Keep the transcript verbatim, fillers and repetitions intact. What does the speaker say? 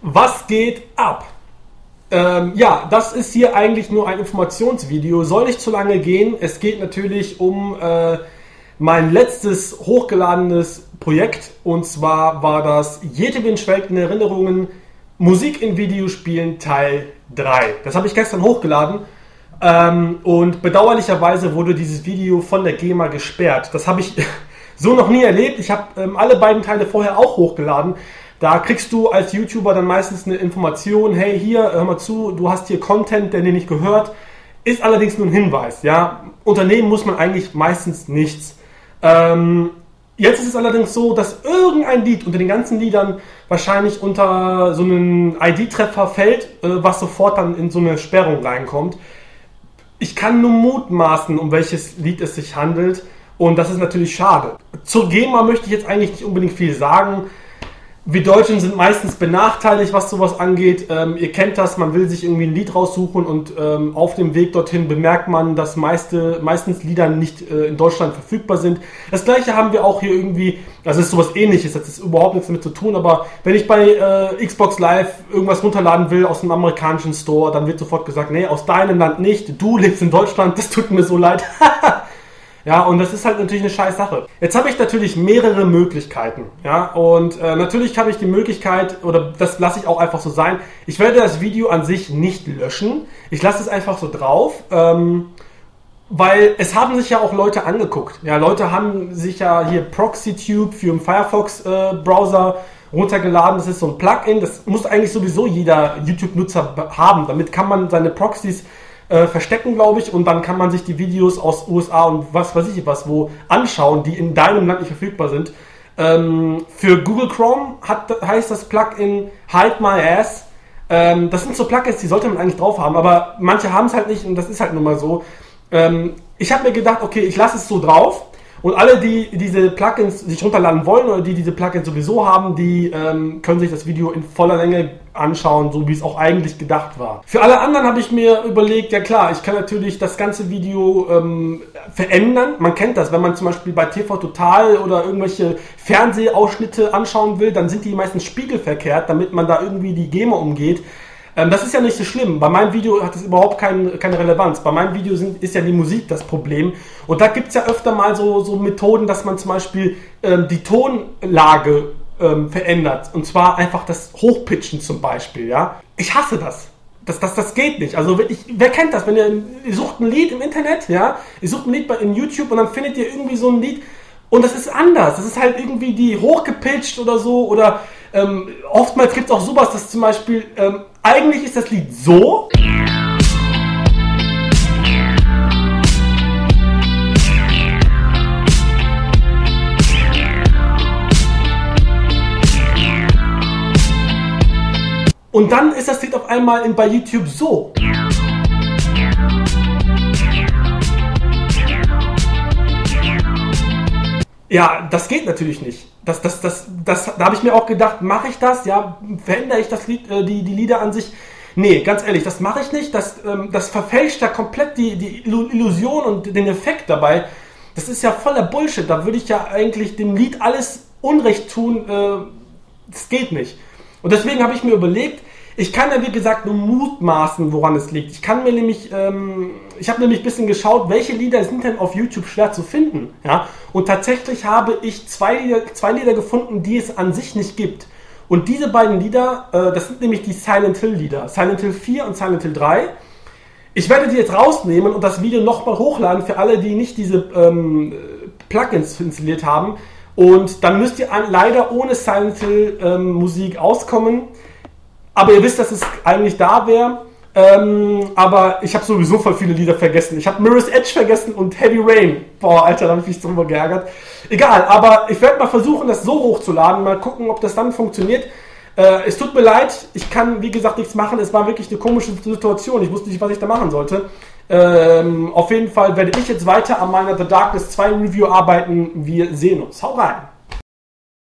Was geht ab? Ähm, ja, das ist hier eigentlich nur ein Informationsvideo, soll nicht zu lange gehen. Es geht natürlich um äh, mein letztes hochgeladenes Projekt, und zwar war das Yetewin schwelgt in Erinnerungen, Musik in Videospielen Teil drei. Das habe ich gestern hochgeladen ähm, und bedauerlicherweise wurde dieses Video von der GEMA gesperrt. Das habe ich so noch nie erlebt. Ich habe ähm, alle beiden Teile vorher auch hochgeladen. Da kriegst du als YouTuber dann meistens eine Information, hey, hier, hör mal zu, du hast hier Content, der dir nicht gehört. Ist allerdings nur ein Hinweis, ja. Unternehmen muss man eigentlich meistens nichts. Ähm, jetzt ist es allerdings so, dass irgendein Lied unter den ganzen Liedern wahrscheinlich unter so einen I D-Treffer fällt, äh, was sofort dann in so eine Sperrung reinkommt. Ich kann nur mutmaßen, um welches Lied es sich handelt, und das ist natürlich schade. Zur GEMA möchte ich jetzt eigentlich nicht unbedingt viel sagen. Wir Deutschen sind meistens benachteiligt, was sowas angeht. Ähm, ihr kennt das, man will sich irgendwie ein Lied raussuchen und ähm, auf dem Weg dorthin bemerkt man, dass meiste, meistens Lieder nicht äh, in Deutschland verfügbar sind. Das gleiche haben wir auch hier irgendwie, also es ist sowas ähnliches, das ist überhaupt nichts damit zu tun, aber wenn ich bei äh, Xbox Live irgendwas runterladen will aus einem amerikanischen Store, dann wird sofort gesagt, nee, aus deinem Land nicht, du lebst in Deutschland, das tut mir so leid. Ja, und das ist halt natürlich eine scheiß Sache. Jetzt habe ich natürlich mehrere Möglichkeiten, ja, und äh, natürlich habe ich die Möglichkeit, oder das lasse ich auch einfach so sein, ich werde das Video an sich nicht löschen, ich lasse es einfach so drauf, ähm, weil es haben sich ja auch Leute angeguckt, ja, Leute haben sich ja hier ProxyTube für den Firefox-Browser äh, runtergeladen, das ist so ein Plugin, das muss eigentlich sowieso jeder YouTube-Nutzer haben, damit kann man seine Proxys Äh, verstecken, glaube ich, und dann kann man sich die Videos aus U S A und was weiß ich was wo anschauen, die in deinem Land nicht verfügbar sind. Ähm, für Google Chrome hat, heißt das Plugin Hide My Ass. Ähm, das sind so Plugins, die sollte man eigentlich drauf haben, aber manche haben es halt nicht und das ist halt nun mal so. Ähm, ich habe mir gedacht, okay, ich lasse es so drauf. Und alle, die diese Plugins sich runterladen wollen oder die diese Plugins sowieso haben, die ähm, können sich das Video in voller Länge anschauen, so wie es auch eigentlich gedacht war. Für alle anderen habe ich mir überlegt, ja klar, ich kann natürlich das ganze Video ähm, verändern. Man kennt das, wenn man zum Beispiel bei T V Total oder irgendwelche Fernsehausschnitte anschauen will, dann sind die meistens spiegelverkehrt, damit man da irgendwie die GEMA umgeht. Das ist ja nicht so schlimm. Bei meinem Video hat das überhaupt kein, keine Relevanz. Bei meinem Video sind, ist ja die Musik das Problem. Und da gibt es ja öfter mal so, so Methoden, dass man zum Beispiel ähm, die Tonlage ähm, verändert. Und zwar einfach das Hochpitchen zum Beispiel. Ja? Ich hasse das. Das, das. Das geht nicht. Also ich, wer kennt das? Wenn ihr, ihr sucht ein Lied im Internet, ja, ihr sucht ein Lied bei, in YouTube und dann findet ihr irgendwie so ein Lied und das ist anders. Das ist halt irgendwie die hochgepitcht oder so. Oder ähm, oftmals gibt es auch sowas, dass zum Beispiel ähm, eigentlich ist das Lied so. Und dann ist das Lied auf einmal in, bei YouTube so. Ja, das geht natürlich nicht. Das, das, das, das, da habe ich mir auch gedacht, mache ich das? Ja, verändere ich das Lied, äh, die, die Lieder an sich? Nee, ganz ehrlich, das mache ich nicht. Das, ähm, das verfälscht da komplett die, die Illusion und den Effekt dabei. Das ist ja voller Bullshit. Da würde ich ja eigentlich dem Lied alles Unrecht tun. Äh, das geht nicht. Und deswegen habe ich mir überlegt, ich kann ja wie gesagt nur mutmaßen, woran es liegt. Ich kann mir nämlich, ähm, ich habe nämlich ein bisschen geschaut, welche Lieder sind denn auf YouTube schwer zu finden. Ja? Und tatsächlich habe ich zwei Lieder, zwei Lieder gefunden, die es an sich nicht gibt. Und diese beiden Lieder, äh, das sind nämlich die Silent Hill Lieder. Silent Hill vier und Silent Hill drei. Ich werde die jetzt rausnehmen und das Video nochmal hochladen für alle, die nicht diese ähm, Plugins installiert haben. Und dann müsst ihr an, leider ohne Silent Hill ähm, Musik auskommen. Aber ihr wisst, dass es eigentlich da wäre. Ähm, aber ich habe sowieso voll viele Lieder vergessen. Ich habe Mirror's Edge vergessen und Heavy Rain. Boah, Alter, da habe ich mich drüber geärgert. Egal, aber ich werde mal versuchen, das so hochzuladen. Mal gucken, ob das dann funktioniert. Äh, es tut mir leid, ich kann, wie gesagt, nichts machen. Es war wirklich eine komische Situation. Ich wusste nicht, was ich da machen sollte. Ähm, auf jeden Fall werde ich jetzt weiter an meiner The Darkness zwei Review arbeiten. Wir sehen uns. Hau rein!